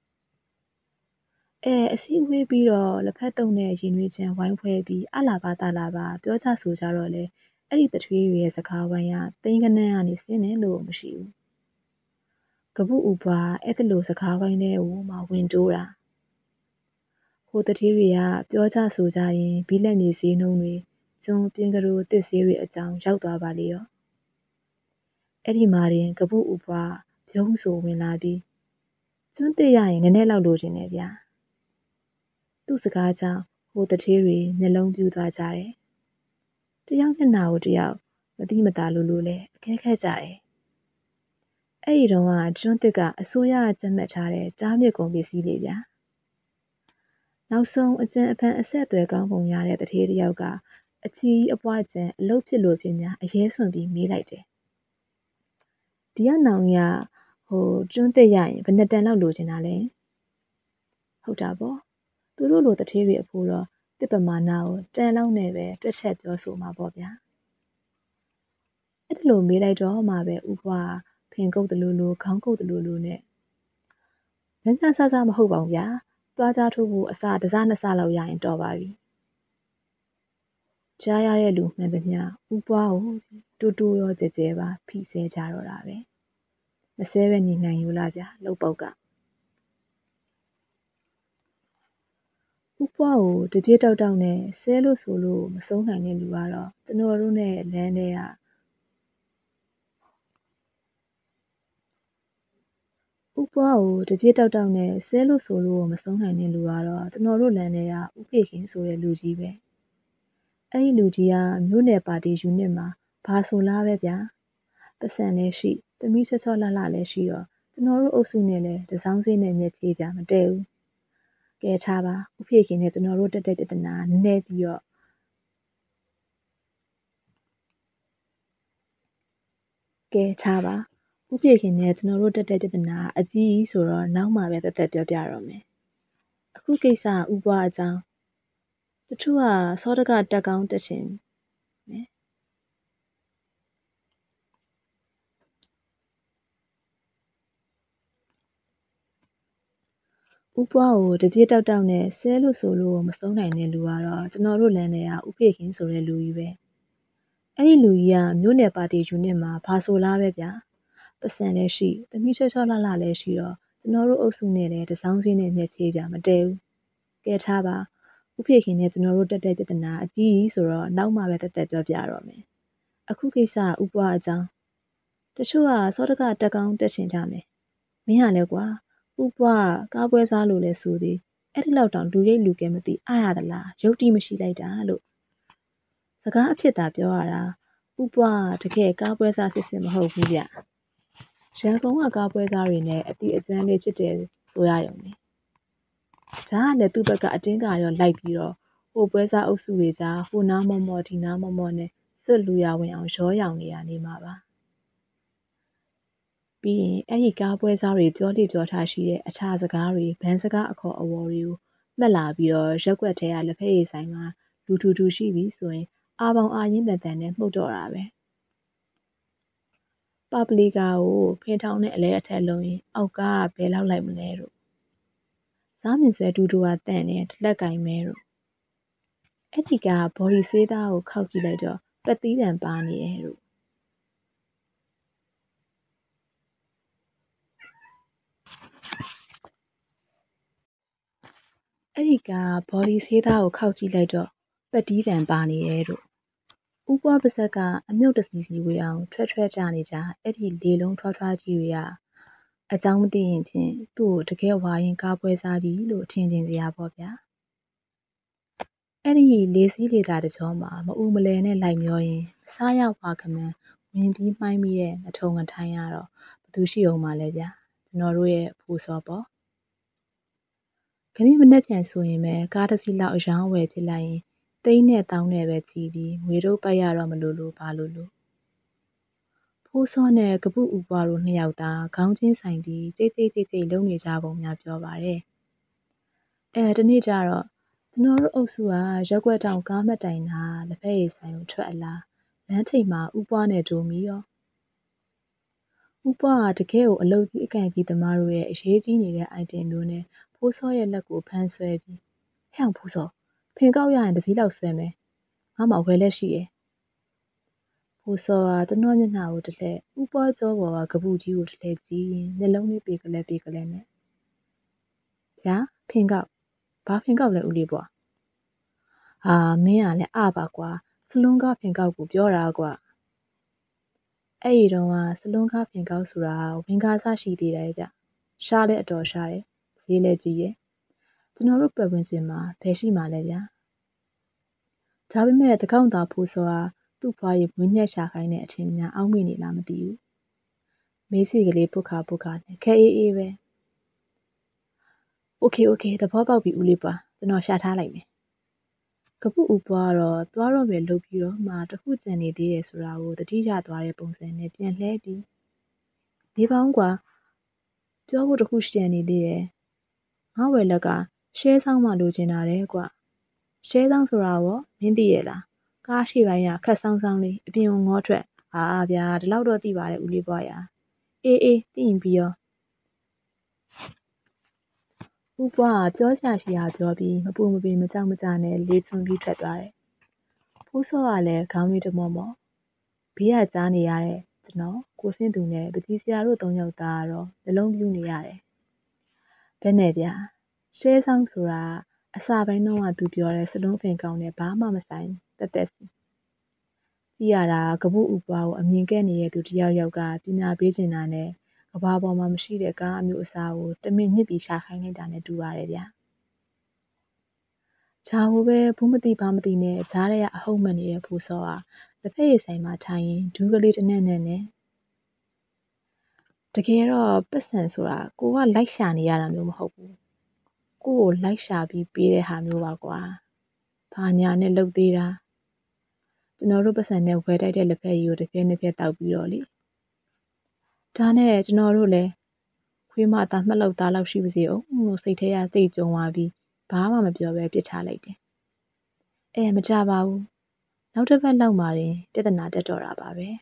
[SPEAKER 1] အဲအစည်းအဝေးပြီးတော့လက်ဖက်တုံနဲ့ရင်နွေးချမ်းဝိုင်းဖွဲပြီးအလာပါတလာပါပြောချဆိုကြတော့လေအဲ့ဒီတထွေးရဲ့စကားဝိုင်းကတိန်ကနန်းကနေစင်းတယ်လို့မရှိဘူးကပုဥပွားအဲ့ဒီလိုစကားဝိုင်းထဲကိုမှဝင်တိုးတာဟိုတတိတွေကပြောချဆိုကြရင်ဘီလက်မြေစည်းနှုံးတွေကျွန်းပြင်းကလေးတစ်စေးတွေအကြောင်းရောက်သွားပါလေရောအဲ့ဒီမှာတင်ကပုဥပွားပြုံးဆိုဝင်လာပြီးကျွန်းသစ်ရရင်နည်းနည်းလောက်လိုချင်တယ်ဗျာသူ့စကားကြောင့်ဟိုတထေးတွေမျက်လုံးပြူးသွားကြတယ်တယောက်မျက်နှာကိုတယောက်မတိမတာလိုလိုလဲအခဲခဲကြတယ်အဲ့ဒီတော့ကကျွန်းသစ်ကအစိုးရကကျက်မှတ်ထားတဲ့ကြားမြစ်ကုန်ပစ္စည်းလေးဗျာနောက်ဆုံးအကျဉ်အဖန်အဆက်အသွယ်ကောင်းပုံရတဲ့တထေးတယောက်ကအချီအပွားကျန်အလုတ်ဖြစ်လို့ဖြစ်များအရေးစွန်ပြီးမေးလိုက်တယ်ဒီကနောင်ကြီးကဟိုကျွန်းသစ်ရရင်ဘယ်နှစ်တန်လောက်လိုချင်တာလဲဟုတ်တာပေါ့သူတို့လိုတထေးတွေအဖို့တော့တစ်ပမာဏကိုတန်လောက်နဲ့ပဲတွက်ချက်ပြောဆိုမှာပေါ့ဗျာအဲ့ဒါလိုမေးလိုက်တော့မှပဲဥပွားဖင်ကုတ်တလူလူခေါင်းကုတ်တလူလူနဲ့ညညဆဆမဟုတ်ပါဘူးဗျာသွားကြထိုးဖို့အစာတစားနှစ်စားလောက်ရရင်တော်ပါပြီကြားရတဲ့လူမှန်သမျှဥပွားကိုတူတူရောကြဲကြဲပါဖိဆဲကြတော့တာပဲမဆဲပဲနေနိုင်ယူလားဗျာလှုပ်ပုတ်ကဥပွားကိုတပြေးတောက်တောက်နဲ့ဆဲလို့ဆိုလို့မဆုံးနိုင်တဲ့လူကတော့ကျွန်တော်တို့နဲ့လမ်းထဲကဥပွားကိုတပြေးတောက်တောက်နဲ့ဆဲလို့ဆိုလို့မဆုံးနိုင်တဲ့လူကတော့ကျွန်တော်တို့လမ်းထဲကဥဖေခင်ဆိုတဲ့လူကြီးပဲအဲ့ဒီလူကြီးကမြို့နယ်ပါတီယူနစ်မှာဘာဆိုလားပဲဗျာပတ်စံလည်းရှိသမီးချောချောလှလှလည်းရှိတော့ကျွန်တော်တို့အုပ်စုနဲ့လည်းတစောင်းစေးနဲ့မျက်ချေးပြမတည့်ဘူးကဲထားပါဥဖေခင်နဲ့ကျွန်တော်တို့တက်တဲ့ပြဿနာနည်းနည်းကြီးတော့ကဲထားပါဥဖေခင်နဲ့ကျွန်တော်တို့တက်တဲ့ပြဿနာအကြီးဆိုတော့နောက်မှပဲတက်တက်ပြောပြတော့မယ်အခုကိစ္စဥပွားအကြောင်းတချို့ကစောတကတက်ကောင်းတက်ချင်နော်ဥပွားကိုတပြေးတောက်တောက်နဲ့ဆဲလို့ဆိုလို့မဆုံးနိုင်တဲ့လူကတော့ကျွန်တော်တို့လမ်းထဲကဥဖေခင်ဆိုတဲ့လူကြီးပဲအဲ့ဒီလူကြီးကမြို့နယ်ပါတီယူနစ်မှာဘာဆိုလားပဲဗျာပတ်စံလည်းရှိသမီးချောချောလှလှလည်းရှိတော့ကျွန်တော်တို့အုပ်စုနဲ့လည်းတစောင်းစင်းနဲ့မျက်ချေးပြမတည့်ဘူးကဲထားပါဥဖေခင်နဲ့ကျွန်တော်တို့တက်တဲ့ပြဿနာအကြီးဆိုတော့နောက်မှပဲတက်တက်ပြောပြတော့မယ်အခုကိစ္စဥပွားအကြောင်းတချို့ကစောတကတက်ကောင်းတက်ချင်ကြမယ်မင်းဟာလည်းကွာဥပွားကားပွဲစားလို့လဲဆိုသည်အဲ့ဒီလောက်တောင်လူရိတ်လူကဲမသိအားရသလားရုပ်တိမရှိလိုက်တာလို့စကားအဖြစ်သာပြောရတာဥပွားတကယ်ကားပွဲစားစစ်စစ်မဟုတ်ဘူးဗျရန်ကုန်ကကားပွဲစားတွေနဲ့အတီအကျန်းလေးဖြစ်တယ်ဆိုရရုံနဲ့ဒါကလည်းသူ့ဘက်ကအတင်းကရောလိုက်ပြီးတော့ဟိုပွဲစားအုပ်စုတွေကြားဟိုနားမော့မော့ဒီနားမော့မော့နဲ့စွတ်လူရဝင်အောင်ရောရောင်နေတာနေမှာပါပြီးရင်အဲ့ဒီကားပွဲစားတွေပြောလိပြောထားရှိတဲ့အထာစကားတွေဗန်းစကားအခေါ်အဝေါ်တွေကိုမှတ်လာပြီးတော့ရက်ွက်ထဲကလက်ဖက်ရည်ဆိုင်မှာလူထူထူရှိပြီဆိုရင်အာပေါင်အာရင်းတန်တန်နဲ့မှုတ်တော့တာပဲပပလီကာကိုဖင်ထောင်နဲ့အလဲအထက်လုံးရင်အောက်ကဘယ်လောက်လိုက်မလဲတို့စားမြင်ဆွဲတူတူကတန့်နဲ့လက်ကင်မဲတို့အဲ့ဒီကဘော်ဒီဆေးသားကိုခောက်ကြည့်လိုက်တော့ပသီးတံပါနေရဲ့တို့အဲ့ဒီကဘော်ဒီဆေးသားကိုခောက်ကြည့်လိုက်တော့ပတိတံပါနေရဲ့တို့ဥပွားပါဇက်ကအမြုပ်တစီစီဝေအောင်ထွက်ထွက်ကြနေကြအဲ့ဒီလေလုံးထွားထွားကြီးတွေကအကြောင်းမသိရင်ဖြင့်သူ့ကိုတကယ်ဝါရင်ကားပွဲစားကြီးလို့ထင်ကျင်စရာပေါ့ဗျာအဲ့ဒီလေးစည်းလေသာတကြောမှာမအူမလဲနဲ့လိုက်မျောရင်စားရောက်ပါခမန်းဝင်ပြီးမှိုင်းမိတဲ့ငထုံငထိုင်းရတော့ဘသူရှိအောင်မလဲဗျာကျွန်တော်တို့ရဲ့ဖိုးစောပေါ့ခဏမနဲ့ပြန်ဆိုရင်ပဲကားတစ်စီးလောက်အယောင်းဝယ်ဖြစ်လိုက်ရင်သိန်းနဲ့တောင်းနဲ့ပဲချီပြီးငွေတို့ပတ်ရတော့မလို့လို့ဘာလို့လို့ဖိုးစောနဲ့ကပုဥပွားတို့နှစ်ယောက်သားခေါင်းချင်းဆိုင်ပြီးကြိတ်ကြိတ်ကြိတ်ကြိတ်လုံနေကြပုံများပြောပါတယ်အဲတနေ့ကျတော့ကျွန်တော်တို့အုပ်စုကရက်ွက်တောင်ကားမတိုင်တာလက်ဖက်ရည်ဆိုင်ကိုထွက်အလားလမ်းထိပ်မှာဥပွားနဲ့ဒိုမီရောဥပွားကတကယ်ကိုအလုတ်ကြီးအကန်ကြီးသမားတို့ရဲ့အရေးကြီးနေတဲ့ item မျိုးနဲ့ဖိုးစောရဲ့လက်ကိုဖမ်းဆွဲပြီးဟဲ့အောင်ဖိုးစောဖင်ကောက်ရရင်တစ်စီးလောက်ဆွဲမယ်ငါမှဝယ်လက်ရှိရဲ့ဖိုးစောကကျွန်တော်မျက်နှာကိုတစ်လှည့်ဥပွားကြောပေါ်ကကပူကြီးကိုတစ်လှည့်ကြည့်ရင်နှလုံးလေးပေကလေးပေကလေးနဲ့ညာဖင်ကောက်ဘာဖင်ကောက်လဲဦးလေးပွားဟာမင်းကလည်းအပါကွာစလွန်းကားဖင်ကောက်ကိုပြောတာကွာအဲ့ဒီတော့ကစလွန်းကားဖင်ကောက်ဆိုတာဝင်ကားစားရှိသေးတယ်ဗျရှားလည်းအတော်ရှားတယ်ဈေးလည်းကြီးတယ်ကျွန်တော်တို့ပတ်ဝန်းကျင်မှာဘယ်ရှိမှလဲဗျာဒါပေမဲ့တကောက်သားဖိုးစောဟာသူ့ဖွားရည်မွေးညက်ရှာခိုင်းတဲ့အထင်များအောက်မေ့နေလားမသိဘူးမေးစီကလေးပုတ်ခါပုတ်ခါနဲ့ခဲအေးအေးပဲโอเคโอเคသဘောပေါက်ပြီဦးလေးပွားကျွန်တော်ရှာထားလိုက်မယ်ကပုဦးပွားကတော့သွားတော့ပဲလှုပ်ပြီးတော့မှတခုကြံနေသေးတယ်ဆိုတာကိုတတိယသွားတဲ့ပုံစံနဲ့ပြန်လှဲပြီးနေပါဦးကွာပြောဖို့တခုရှည်နေသေးတယ်ငါဝယ်လက်ကရှဲဆောင်မှလိုချင်တာတဲ့ကွရှဲဆောင်ဆိုတာရောမင်းသိရဲ့လားကားရှိပိုင်းကခက်ဆောင်ဆောင်လေးအပြင်ကိုငေါထွက်ဟာဗျာဒီလောက်တော့သိပါတယ်ဦးလေးပွားရာအေးအေးသိရင်ပြီးရောဦးပွားကပြောစရာရှိတာပြောပြီးမပူမပီမကြောက်မကြနဲ့လေချွန်ပြီးထွက်သွားတယ်ဖိုးစောကလည်းခေါင်းလေးတမော့မော့ဘေးကကြားနေရတဲ့ကျွန်တော်ကိုစင်းသူနဲ့ပကြီးစရာတို့သုံးယောက်သားကတော့နှလုံးပြူးနေရတယ်ဘယ်နဲ့ဗျာရှဲဆောင်ဆိုတာအစာပိုင်းတော့ကသူပြောတဲ့စလုံးဖင်ကောင်းနဲ့ဘာမှမဆိုင်တက်တက်စီကြည့်ရတာကပုဥပွားကိုအမြင်ကဲ့နေတဲ့သူတယောက်ယောက်ကပညာပေးချင်တာနဲ့ကဘာပေါ်မှာမရှိတဲ့ကားအမျိုးအစားကိုတမင်ညစ်ပြီးရှာခိုင်းလိုက်တာနဲ့တူပါတယ်ဗျာဂျာဟိုပဲဘူးမသိဘာမသိနဲ့ဂျားရဲအဟုတ်မှန်နေတဲ့ဖိုးစောဟာလက်ဖက်ရည်ဆိုင်မှာထိုင်ရင်ဒူးကလေးတစ်နဲ့နဲ့နဲ့တကယ်တော့ပတ်စံဆိုတာကိုကလိုက်ရှာနေရတာမျိုးမဟုတ်ဘူးကိုကိုလိုက်ရှာပြီးပေးတဲ့ဟာမျိုးပါကွာဘာညာနဲ့လှုပ်သေးတာကျွန်တော်တို့ပတ်စံနဲ့ဝယ်တိုက်တဲ့လက်ဖက်ရည်ကိုတစ်ပြဲနှစ်ပြဲတောက်ပြီးတော့လေဒါနဲ့ကျွန်တော်တို့လည်းခွေးမသားမှတ်လောက်သားလောက်ရှိပါစေအောင်လို့စိတ်ထဲကစိတ်ကြုံသွားပြီးဘာမှမပြောဘဲပြစ်ထားလိုက်တယ်အဲမကြပါဘူးနောက်တစ်ပတ်လောက်မှရင်ပြဿနာတက်တော့တာပါပဲ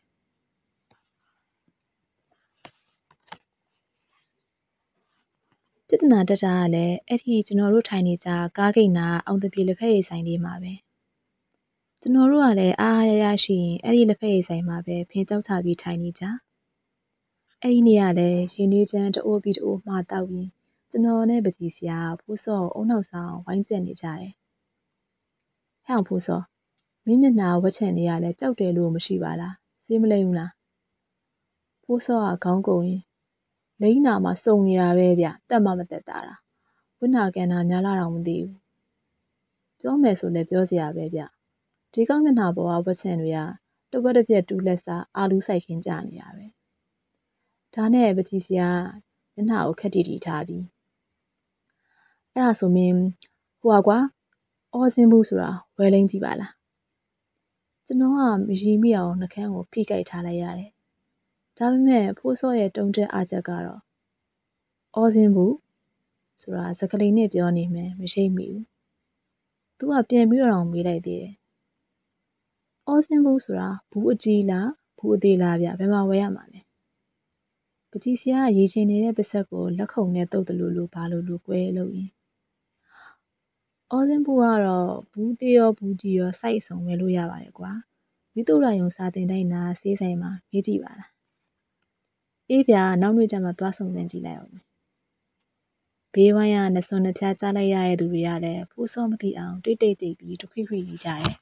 [SPEAKER 1] ပြဿနာတက်တာကလည်းအဲ့ဒီကျွန်တော်တို့ထိုင်နေကြကားဂိတ်နာအောင်တပြေလက်ဖက်ရည်ဆိုင်လေးမှာပဲကျွန်တော်တို့ကလည်းအားအားရရရှိရင်အဲ့ဒီလက်ဖက်ရည်ဆိုင်မှာပဲဖင်ကြောက်ချပြီးထိုင်နေကြအဲ့ဒီနေ့ကလည်းရင်နှွေးချမ်းတအိုးပြီးတအိုးမှာတောက်ရင်ကျွန်တော်နဲ့ပကြီးစရာဖိုးစောအုံနောက်ဆောင်ဝိုင်းကျက်နေကြတယ်ဟဲ့အောင်ဖိုးစောမင်းမျက်နှာဝက်ချန်လေးကလည်းကြောက်တယ်လို့မရှိပါလားစေးမလိမ့်ဘူးလားဖိုးစောကခေါင်းကုန်ရင်လိမ့်နာမှာစုံနေတာပဲဗျတက်မှမတက်တာလားဝိနာကန်တာများလာတော့မသိဘူးပြောမယ်ဆိုလည်းပြောစရာပဲဗျဒီကောက်မျက်နှာပေါ်ကဝက်ချန်တွေကတဝက်တစ်ပြက်တူးလက်စားအာလူးဆိုင်ခင်းကြနေတာပဲဒါနဲ့ပကြီးစရာမျက်နှာကိုခက်တီတီထားပြီးအဲ့ဒါဆိုမင်းဟိုကွာအော်စင်းဘူးဆိုတာဝဲလိမ့်ကြည့်ပါလားကျွန်တော်ကမရီမိအောင်နှကန်းကိုဖိကြိုက်ထားလိုက်ရတယ်ဒါပေမဲ့ဖိုးစောရဲ့တုံးတက်အားချက်ကတော့အော်စင်းဘူးဆိုတာစကလေးနဲ့ပြောနေမယ်မရှိမိဘူးသူကပြန်ပြီးတော့မေးလိုက်သေးတယ်အော်စင်းဘူးဆိုတာဘူးအကြီးလားဘူးအသေးလားဗျဘယ်မှာဝယ်ရမှာလဲပကြီးစရာကရေချင်နေတဲ့ပါဆက်ကိုလက်ခုံနဲ့တုပ်တယ်လို့လို့ဘာလို့လို့ကွဲလို့ရင်အော်စင်းဘူးကတော့ဘူးသေးရောဘူးကြီးရောစိုက်အစုံဝယ်လို့ရပါတယ်ကွာမိတုရာယုံစာတင်တိုင်းနာဆေးဆိုင်မှာမေးကြည့်ပါလားအေးဗျာနောက်နေ့ကျမှသွားစုံစမ်းကြည့်လိုက်အောင်ဘေးဝိုင်းကနှစွန်နှဖျားကြားလိုက်ရတဲ့သူတွေကလည်းဖိုးစောမသိအောင်တိတ်တိတ်တိတ်ပြီးတခွိခွိနေကြတယ်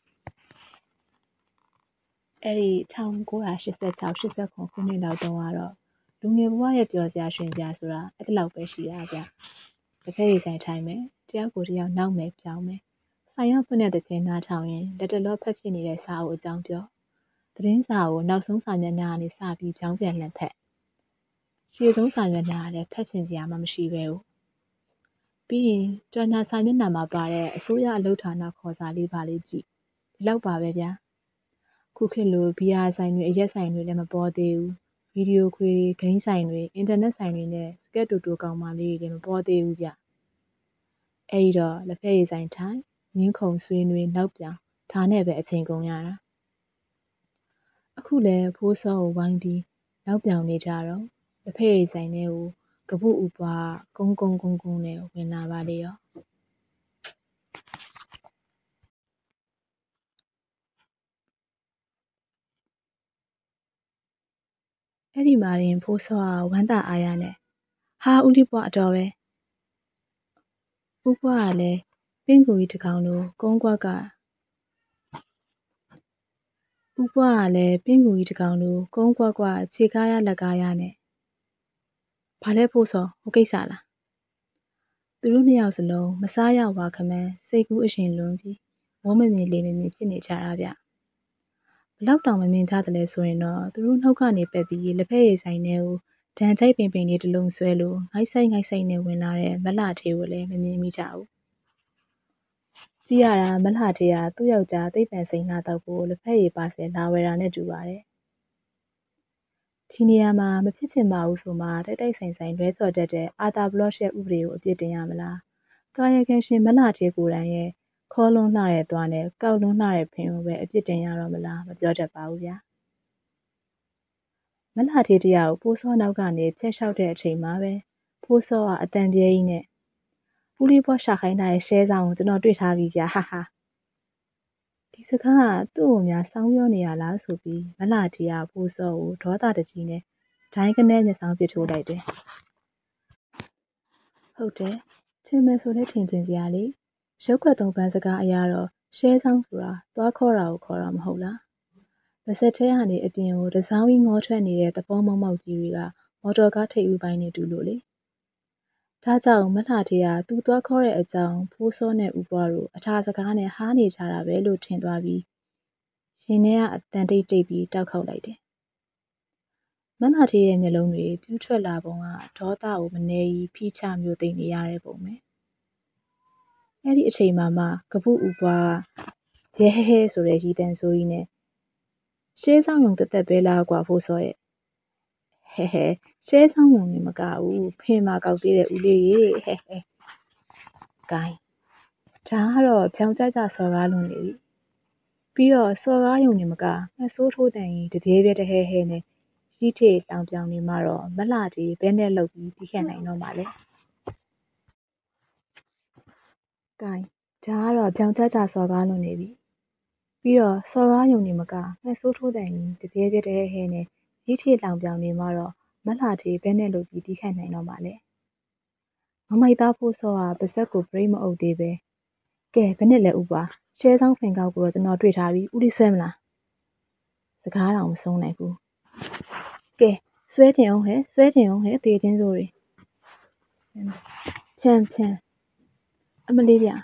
[SPEAKER 1] အဲ့ဒီ천구백팔십육 89ခုနှစ်လောက်တုန်းကတော့လူငယ်ဘဝရဲ့ပျော်စရာရွှင်စရာဆိုတာအဲ့ဒီလောက်ပဲရှိတာဗျတစ်ဖက်ရည်ဆိုင်ထိုင်မယ်တယောက်ကိုတယောက်နောက်မယ်ပြောင်းမယ်ဆိုင်ရောက်ဖွင့်တဲ့တဲ့ချင်းနားထောင်ရင်လက်တလောဖက်ဖြစ်နေတဲ့စာအုပ်အကြောင်းပြောသတင်းစာကိုနောက်ဆုံးစာမျက်နှာကနေစပြီးပြောင်းပြန်လှန်ဖက်ရှေ့ဆုံးစာမျက်နှာကလည်းဖက်ချင်စရာမှမရှိပဲဘူးပြီးရင်တွန်နာစာမျက်နှာမှာပါတဲ့အစိုးရအလုပ်ဌာနခေါ်စာလေးပါလေးကြည့်ဒီလောက်ပါပဲဗျာခုခေတ်လိုဘီယာဆိုင်တွေအရက်ဆိုင်တွေလည်းမပေါ်သေးဘူးဗီဒီယိုခွေဂိမ်းဆိုင်တွေအင်တာနက်ဆိုင်တွေနဲ့စကက်တူတူကောင်မလေးတွေလည်းမပေါ်သေးဘူးဗျအဲ့ဒီတော့လက်ဖက်ရည်ဆိုင်ထိုင်ငင်းခုံဆွေးနွေးနောက်ပြောင်ဒါနဲ့ပဲအချိန်ကုန်ရတာအခုလည်းဖိုးစောကိုဝိုင်းပြီးနောက်ပြောင်နေကြတော့လက်ဖက်ရည်ဆိုင်ထဲကိုကပုဥပွားကုန်းကုန်းကုန်းကုန်းနဲ့ဝင်လာပါလေရောအဲ့ဒီမှာရင်ဖိုးစောကဝမ်းသာအားရနဲ့ဟာဦးလေးပွားအတော်ပဲဦးပွားကလည်းပင့်ကူကြီးတစ်ကောင်လိုကုန်းကွက်ကဦးပွားကလည်းပင့်ကူကြီးတစ်ကောင်လိုကုန်းကွက်ကွက်ခြေကားရလက်ကားရနဲ့ဘာလဲဖို့စောဟိုကိစ္စလားသူတို့နှစ်ယောက်စလုံးမစားရဝါခမန်းစိတ်ကူးအရှင်လွန်ပြီးဝုန်းမမြင်လေမမြင်ဖြစ်နေကြတာဗျဘလောက်တောင်မမြင်ကြတယ်လဲဆိုရင်တော့သူတို့နှုတ်ကနေပက်ပြီးလက်ဖက်ရည်ဆိုင်ထဲကိုဒဏ်ချိုက်ပင်ပင်လေးတစ်လုံးဆွဲလို့ငိုက်ဆိုင်ငိုက်ဆိုင်နဲ့ဝင်လာတဲ့မလှထေကိုလည်းမမြင်မိကြဘူးကြည့်ရတာမလှထေကသူ့ယောက်ျားသိပ္ပံစိန်လှတော့ကိုလက်ဖက်ရည်ပါဆယ်လာဝယ်တာနဲ့တူပါတယ်ဒီနေရာမှာမဖြစ်ချင်ပါဘူးဆိုမှတိုက်တိုက်ဆိုင်ဆိုင်လွဲချော်တတ်တဲ့အာတာဘလော့ရှ်ရဲ့ဥပဒေကိုအပြစ်တင်ရမလားကာယကံရှင်မလှထေကိုယ်တိုင်ရဲ့ခေါ်လွန်လှတဲ့သွားနဲ့ကောက်လွန်လှတဲ့ဖင်ကိုပဲအပြစ်တင်ရတော့မလားမပြောတတ်ပါဘူးဗျာမလှထေတယောက်ဖိုးစောနောက်ကနေဖျက်လျှောက်တဲ့အချိန်မှာပဲဖိုးစောကအတန်ပြဲကြီးနဲ့ပူလီဘောရှာခိုင်းတဲ့ရှဲဆောင်ကိုကျွန်တော်တွေ့ထားပြီဗျာဟာဟာဒီစကားကသူ့ကိုများစောင်းပြောနေရလားဆိုပြီးမလှထေကဖိုးစောကိုဒေါသတကြီးနဲ့ဒိုင်းကနေမျက်စောင်းပစ်ထိုးလိုက်တယ်ဟုတ်တယ်ထင်မယ်ဆိုလဲထင်ကျင်စရာလေရုပ်ခွက်သုံးပန်းစကားအရာတော့ရှဲဆောင်ဆိုတာသွားခေါ်တာကိုခေါ်တာမဟုတ်လားပါစက်ထဲကနေအပြင်ကိုတစောင်းကြီးငေါထွက်နေတဲ့သဘောမောက်မောက်ကြီးတွေကမော်တော်ကားထိပ်ဦးပိုင်းနဲ့တူလို့လေဒါကြောင့်မလှထေကသူ့သွားခေါ်တဲ့အကြောင်းဖိုးစောနဲ့ဦးပွားတို့အထာစကားနဲ့ဟားနေကြတာပဲလို့ထင်သွားပြီးရင်ထဲကအတန်တိတ်တိတ်ပြီးတောက်ခေါက်လိုက်တယ်မလှထေရဲ့မျက်လုံးတွေပြူးထွက်လာပုံကဒေါသကိုမနေကြီးဖိချမျိုးသိမ့်နေရတဲ့ပုံပဲအဲ့ဒီအချိန်မှာမှကပုဦးပွားကရဲဟဲဟဲဆိုတဲ့ရီတန်ဆိုးကြီးနဲ့ရှဲဆောင်ယုံတက်တက်ပဲလားကွာဖိုးစောရဲ့ဟဲဟဲရှဲဆောင်ယုံနေမကဘူးဖင်မာကောက်သေးတဲ့ဦးလေးရေဟဲဟဲဂိုင်းဒါကတော့ဖြောင်ကြကြစော်ကားလွန်နေပြီပြီးတော့စော်ကားယုံနေမကငှက်ဆိုးထိုးတန်ကြီးတပြေးပြဲတဟဲဟဲနဲ့ရီးထေလောင်ပြောင်နေမှတော့မလှထေဘဲနဲ့လှုပ်ပြီးပြီးခတ်နိုင်တော့မှလေဂိုင်းဒါကတော့ဖြောင်ကြကြစော်ကားလွန်နေပြီပြီးတော့စော်ကားယုံနေမကငှက်ဆိုးထိုးတန်ကြီးတပြေးပြဲတဟဲဟဲနဲ့ရီးထေလောင်ပြောင်နေမှတော့မလှထေဘဲနဲ့လှုပ်ပြီးပြီးခတ်နိုင်တော့မှလေမမိုက်သားဖို့စောကပါဇက်ကိုပရိမအုပ်သေးပဲကဲဘယ်နဲ့လဲဥပါရှဲဆောင်ဖင်ကောက်ကိုတော့ကျွန်တော်တွေ့ထားပြီဥလိဆွဲမလားစကားတော်မဆုံးနိုင်ဘူးကဲဆွဲကျင်အောင်ဟဲ့ဆွဲကျင်အောင်ဟဲ့တေချင်းစိုးတွေဖြန်းဖြန်းအမလေးဗျ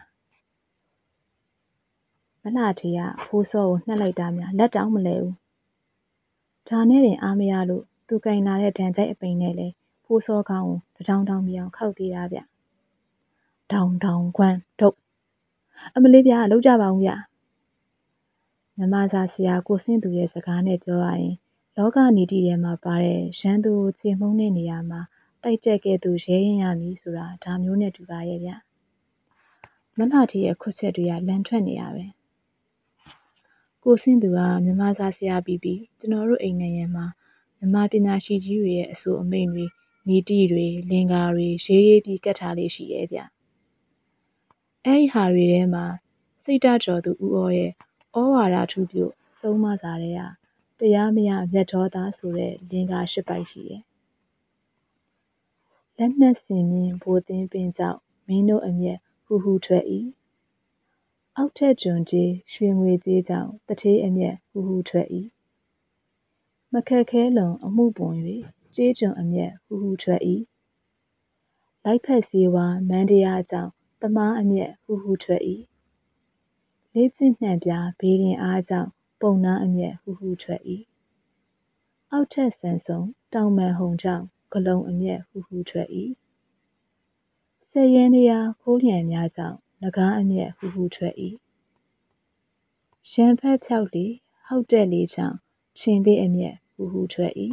[SPEAKER 1] မလှထေကဖိုးစောကိုနှက်လိုက်တာများလက်တောင်မလဲဘူးဒါနဲ့တင်အားမရလို့သူကင်လာတဲ့ဒဏ်ကြိုက်အပိန်နဲ့လေဖိုးစောကောင်းကိုတထောင်ထောင်မြောင်ခောက်သေးတာဗျတောင်တောင်ခွန်းထုတ်အမလေးဗျလောက်ကြပါဦးဗျမြမစာဆရာကိုစင့်သူရဲ့စကားနဲ့ပြောရရင်လောကနေတီထဲမှာပါတဲ့ရန်သူကိုချေမှုန်းတဲ့နေရာမှာတိုက်ကြက်ကဲ့သို့ရဲရင်ရမည်ဆိုတာဒါမျိုးနဲ့တူပါရဲ့ဗျမလှထေရဲ့ခွတ်ချက်တွေကလန်ထွက်နေရပဲကိုစင့်သူကမြမစာဆရာပြီးပြီးကျွန်တော်တို့အိမ်နေရမှာမြမပညာရှိကြီးတွေရဲ့အဆိုအမိန့်တွေနီတိတွေလင်္ကာတွေရေးရေးပြီးကတ်ထားလေးရှိရဲ့ဗျအဲ့ဒီဟာတွေထဲမှာစိတ်တတော်သူဦးဩရဲ့ဩဝါဒထူးပြုဆုံးမစာတွေကတရားမရမြတ်တော်သားဆိုတဲ့လင်္ကာရှစ်ပိုက်ရှိတယ်။လက်နက်စင်မြင့်ဘိုးသိန်းပင်ကြောင့်မင်းတို့အမျက်ဟူဟူထွက်၏။အောက်ထက်ကျွန်းကြီးရွှေငွေကြီးကြောင့်တထေးအမျက်ဟူဟူထွက်၏။မခက်ခဲလုံအမှုပွန်၍ကြေးကျွန်းအမျက်ဟူဟူထွက်၏။လိုက်ဖက်စည်းဝါမန်းတရားကြောင့်တမားအမျက်ဟူဟူထွက်၏လေးကျင့်နှံပြဘေးရင်အားကြောင့်ပုံနာအမျက်ဟူဟူထွက်၏အောက်ထက်ဆန်ဆုံတောင်မန်ဟုံကြောင့်ဂလုံးအမျက်ဟူဟူထွက်၏ဆယ်ရန်တရားခိုးလျံများကြောင့်ငကားအမျက်ဟူဟူထွက်၏ရန်ဖက်ဖြောက်လီဟောက်တဲ့လေးကြောင့်ရှင်သေးအမျက်ဟူဟူထွက်၏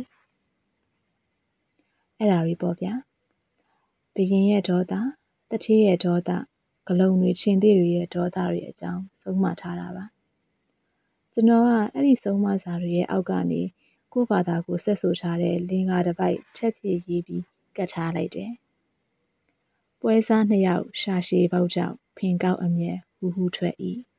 [SPEAKER 1] အဲ့ဒါရီပေါ့ဗျာဘယင်ရဲ့ဒေါသတတိရဲ့ဒေါသဂလုံးတွေချင်းသေးတွေရဲ့ဒေါသတွေအကြောင်းဆုံးမထားတာပါကျွန်တော်ကအဲ့ဒီဆုံးမစာတွေရဲ့အောက်ကနေကိုယ့်ဘာသာကိုဆက်ဆိုထားတဲ့လင်္ကာတစ်ပိုက်ထက်ဖြည့်ရေးပြီးကတ်ထားလိုက်တယ်ပွဲစားနှစ်ယောက်ရှာရှည်ပေါက်ကြောင့်ဖင်ကောက်အမျက်ဟူဟူထွက်၏